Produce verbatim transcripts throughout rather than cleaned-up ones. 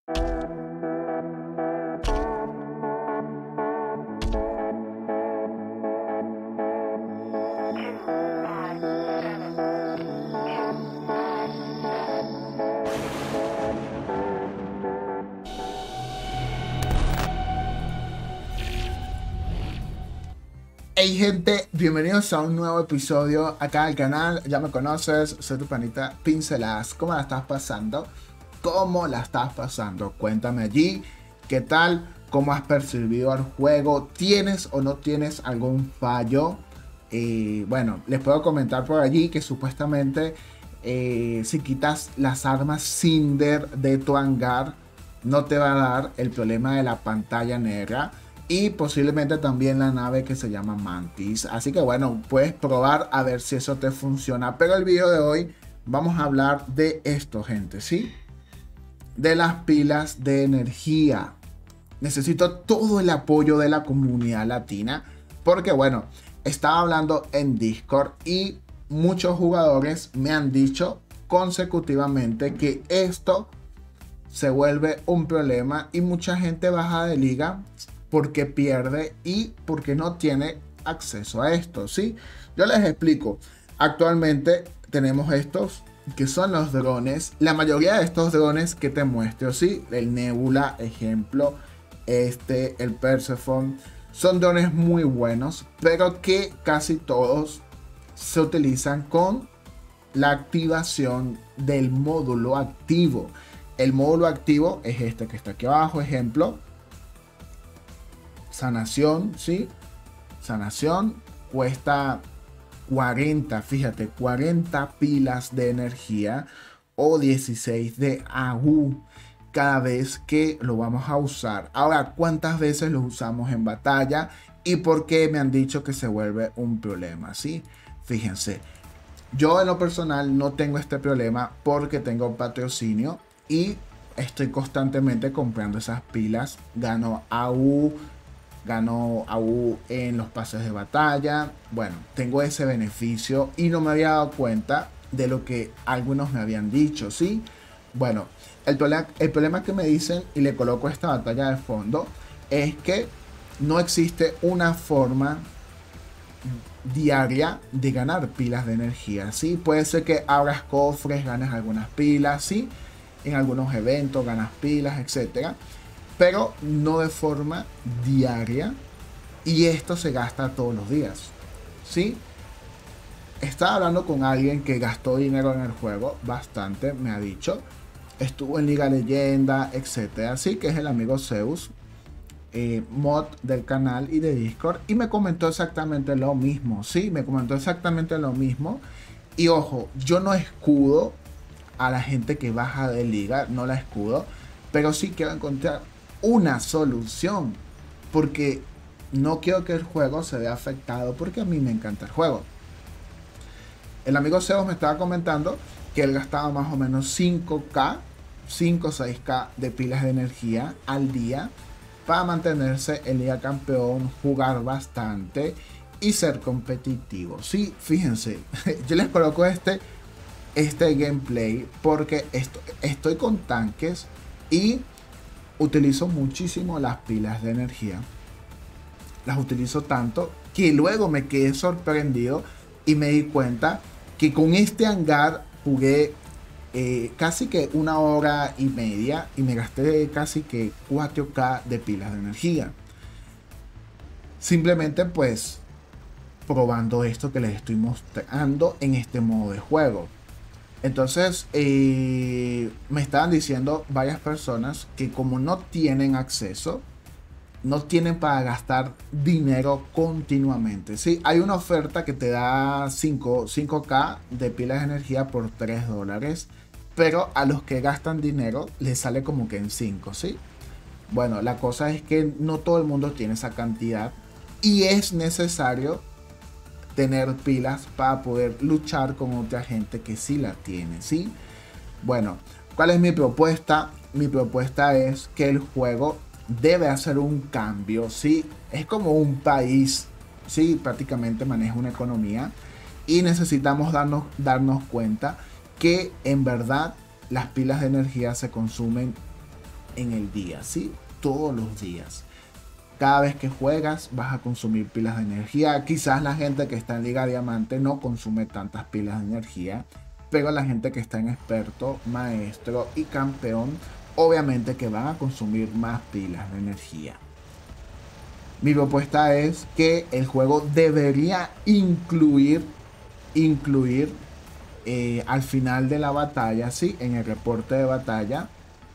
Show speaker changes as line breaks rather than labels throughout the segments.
Hey gente, bienvenidos a un nuevo episodio acá al canal. Ya me conoces, soy tu panita Pinceladas. ¿Cómo la estás pasando? ¿Cómo la estás pasando? Cuéntame allí, ¿qué tal? ¿Cómo has percibido el juego? ¿Tienes o no tienes algún fallo? Eh, bueno, les puedo comentar por allí que supuestamente eh, si quitas las armas Cinder de tu hangar, no te va a dar el problema de la pantalla negra. Y posiblemente también la nave que se llama Mantis. Así que bueno, puedes probar a ver si eso te funciona. Pero el video de hoy vamos a hablar de esto, gente, ¿sí? De las pilas de energía. Necesito todo el apoyo de la comunidad latina. Porque bueno, estaba hablando en Discord y muchos jugadores me han dicho consecutivamente que esto se vuelve un problema. Y mucha gente baja de liga porque pierde y porque no tiene acceso a esto, ¿sí? Yo les explico. Actualmente tenemos estos que son los drones. La mayoría de estos drones que te muestro, ¿sí? El Nebula, ejemplo, este, el Persephone, son drones muy buenos, pero que casi todos se utilizan con la activación del módulo activo. El módulo activo es este que está aquí abajo, ejemplo. Sanación, ¿sí? Sanación cuesta cuarenta, fíjate, cuarenta pilas de energía o dieciséis de A U cada vez que lo vamos a usar. Ahora, ¿cuántas veces lo usamos en batalla? ¿Y por qué me han dicho que se vuelve un problema? ¿Sí? Fíjense, yo en lo personal no tengo este problema porque tengo patrocinio y estoy constantemente comprando esas pilas. Gano A U, gano A U en los pases de batalla. Bueno, tengo ese beneficio y no me había dado cuenta de lo que algunos me habían dicho, ¿sí? Bueno, el problema, el problema que me dicen, y le coloco esta batalla de fondo, es que no existe una forma diaria de ganar pilas de energía, ¿sí? Puede ser que abras cofres, ganes algunas pilas, ¿sí? En algunos eventos ganas pilas, etcétera, pero no de forma diaria, y esto se gasta todos los días, ¿sí? Estaba hablando con alguien que gastó dinero en el juego, bastante, me ha dicho, estuvo en Liga Leyenda, etcétera, así que es el amigo Zeus, eh, mod del canal y de Discord, y me comentó exactamente lo mismo, ¿sí? Me comentó exactamente lo mismo, y ojo, yo no escudo a la gente que baja de liga, no la escudo, pero sí quiero encontrar una solución, porque no quiero que el juego se vea afectado, porque a mí me encanta el juego. El amigo Zeus me estaba comentando que él gastaba más o menos cinco K, cinco o seis K de pilas de energía al día para mantenerse en Liga Campeón, jugar bastante y ser competitivo. Sí, fíjense, yo les coloco este, este gameplay porque esto, estoy con tanques y utilizo muchísimo las pilas de energía. Las utilizo tanto que luego me quedé sorprendido y me di cuenta que con este hangar jugué eh, casi que una hora y media y me gasté casi que cuatro K de pilas de energía. Simplemente pues probando esto que les estoy mostrando en este modo de juego. Entonces eh, me estaban diciendo varias personas que como no tienen acceso, no tienen para gastar dinero continuamente. Sí, hay una oferta que te da cinco K de pilas de energía por tres dólares, pero a los que gastan dinero les sale como que en cinco, ¿sí? Bueno, la cosa es que no todo el mundo tiene esa cantidad y es necesario tener pilas para poder luchar con otra gente que sí la tiene, ¿sí? Bueno, ¿cuál es mi propuesta? Mi propuesta es que el juego debe hacer un cambio, ¿sí? Es como un país, ¿sí? Prácticamente maneja una economía y necesitamos darnos, darnos cuenta que en verdad las pilas de energía se consumen en el día, ¿sí? Todos los días. Cada vez que juegas vas a consumir pilas de energía. Quizás la gente que está en Liga Diamante no consume tantas pilas de energía, pero la gente que está en experto, maestro y campeón, obviamente que van a consumir más pilas de energía. Mi propuesta es que el juego debería incluir, incluir eh, al final de la batalla, ¿sí? En el reporte de batalla,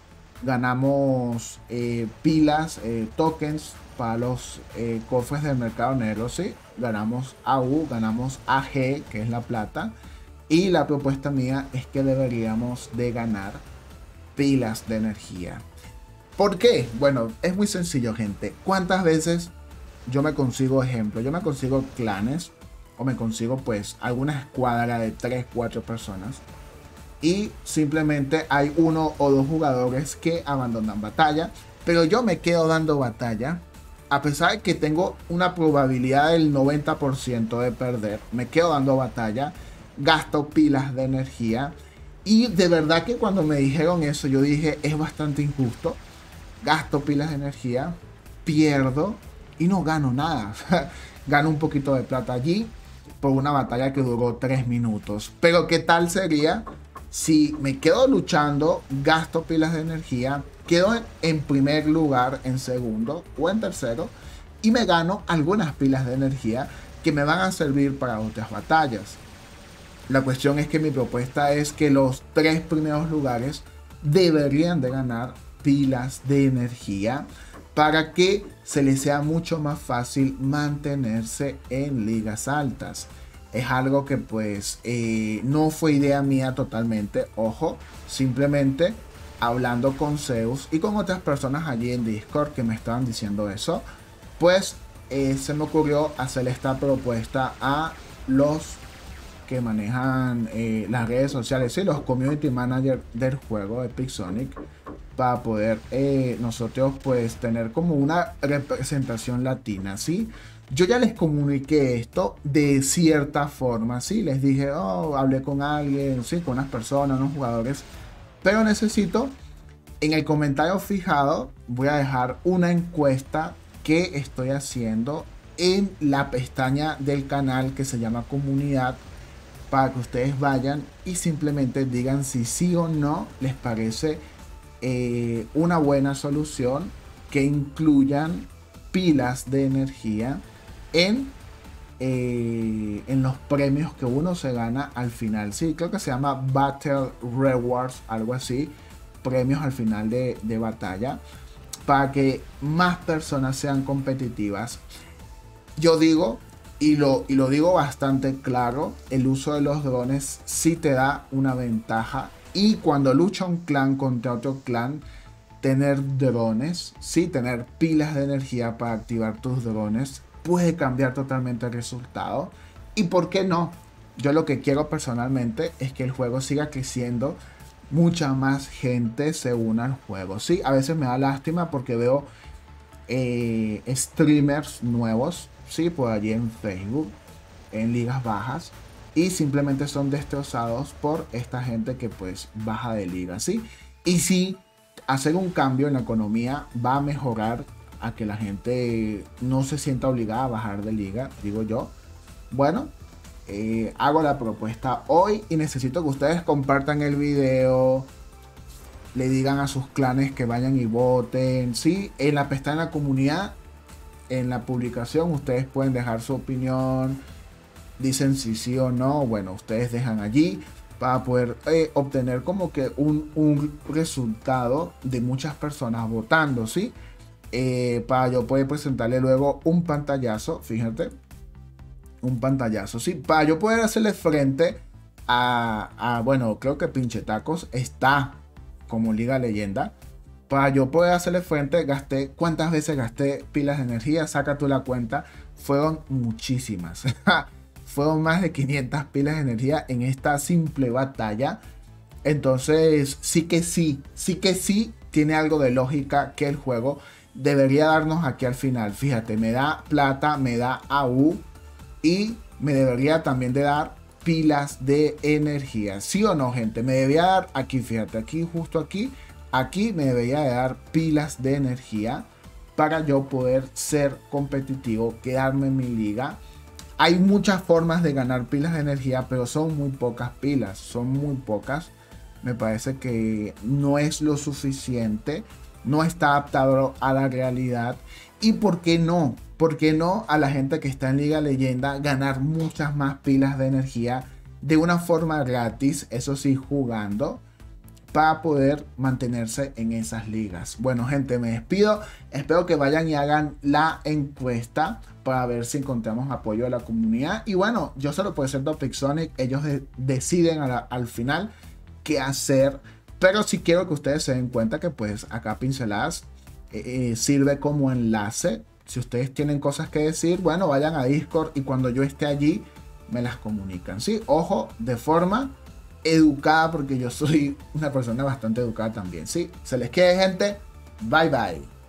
ganamos eh, pilas, eh, tokens para los eh, cofres del mercado negro, ¿sí? Ganamos A U, ganamos A G, que es la plata. Y la propuesta mía es que deberíamos de ganar pilas de energía. ¿Por qué? Bueno, es muy sencillo, gente. ¿Cuántas veces yo me consigo, ejemplo, yo me consigo clanes o me consigo pues alguna escuadra de tres, cuatro personas y simplemente hay uno o dos jugadores que abandonan batalla, pero yo me quedo dando batalla a pesar de que tengo una probabilidad del noventa por ciento de perder? Me quedo dando batalla, gasto pilas de energía y de verdad que cuando me dijeron eso yo dije, es bastante injusto. Gasto pilas de energía, pierdo y no gano nada. Gano un poquito de plata allí por una batalla que duró tres minutos. Pero ¿qué tal sería si me quedo luchando, gasto pilas de energía, quedo en, en primer lugar, en segundo o en tercero y me gano algunas pilas de energía que me van a servir para otras batallas? La cuestión es que mi propuesta es que los tres primeros lugares deberían de ganar pilas de energía para que se les sea mucho más fácil mantenerse en ligas altas. Es algo que pues eh, no fue idea mía totalmente, ojo, simplemente hablando con Zeus y con otras personas allí en Discord que me estaban diciendo eso, pues eh, se me ocurrió hacer esta propuesta a los que manejan eh, las redes sociales y sí, los community managers del juego Epic Sonic, para poder eh, nosotros pues tener como una representación latina, ¿sí? Yo ya les comuniqué esto de cierta forma, ¿sí? Les dije, oh, hablé con alguien, ¿sí? Con unas personas, unos jugadores, pero necesito, en el comentario fijado, voy a dejar una encuesta que estoy haciendo en la pestaña del canal que se llama Comunidad, para que ustedes vayan y simplemente digan si sí o no les parece eh, una buena solución que incluyan pilas de energía en, eh, en los premios que uno se gana al final. Sí, creo que se llama Battle Rewards, algo así, premios al final de, de batalla, para que más personas sean competitivas. Yo digo, Y lo, y lo digo bastante claro, el uso de los drones sí te da una ventaja. Y cuando lucha un clan contra otro clan, tener drones, sí, tener pilas de energía para activar tus drones, puede cambiar totalmente el resultado. ¿Y por qué no? Yo lo que quiero personalmente es que el juego siga creciendo, mucha más gente se una al juego. Sí, a veces me da lástima porque veo eh, streamers nuevos, sí, por allí en Facebook, en ligas bajas, y simplemente son destrozados por esta gente que pues baja de liga, ¿sí? Y si hacer un cambio en la economía va a mejorar a que la gente no se sienta obligada a bajar de liga, digo yo, bueno, eh, hago la propuesta hoy y necesito que ustedes compartan el video, le digan a sus clanes que vayan y voten, ¿sí? En la pestaña de la comunidad, en la publicación ustedes pueden dejar su opinión, dicen si sí o no, bueno, ustedes dejan allí para poder eh, obtener como que un, un resultado de muchas personas votando, ¿sí? Eh, para yo poder presentarle luego un pantallazo, fíjate, un pantallazo, ¿sí? Para yo poder hacerle frente a, a bueno, creo que Pinche Tacos está como Liga Leyenda. Para yo poder hacerle frente, gasté, ¿cuántas veces gasté pilas de energía? Saca tú la cuenta, fueron muchísimas. Fueron más de quinientas pilas de energía en esta simple batalla. Entonces, sí que sí, sí que sí tiene algo de lógica que el juego debería darnos aquí al final. Fíjate, me da plata, me da A U y me debería también de dar pilas de energía. ¿Sí o no, gente? Me debería dar aquí, fíjate, aquí, justo aquí, aquí me debería de dar pilas de energía para yo poder ser competitivo, quedarme en mi liga. Hay muchas formas de ganar pilas de energía, pero son muy pocas pilas, son muy pocas. Me parece que no es lo suficiente, no está adaptado a la realidad. ¿Y por qué no? ¿Por qué no a la gente que está en Liga Leyenda ganar muchas más pilas de energía de una forma gratis, eso sí, jugando, para poder mantenerse en esas ligas? Bueno, gente, me despido. Espero que vayan y hagan la encuesta para ver si encontramos apoyo de la comunidad. Y bueno, yo solo puedo ser Pixonic. Ellos de deciden a la, al final qué hacer. Pero sí quiero que ustedes se den cuenta que pues acá Pinceladas eh, sirve como enlace. Si ustedes tienen cosas que decir, bueno, vayan a Discord y cuando yo esté allí me las comunican. Sí, ojo, de forma educada, porque yo soy una persona bastante educada también. Sí, se les quiere, gente. Bye bye.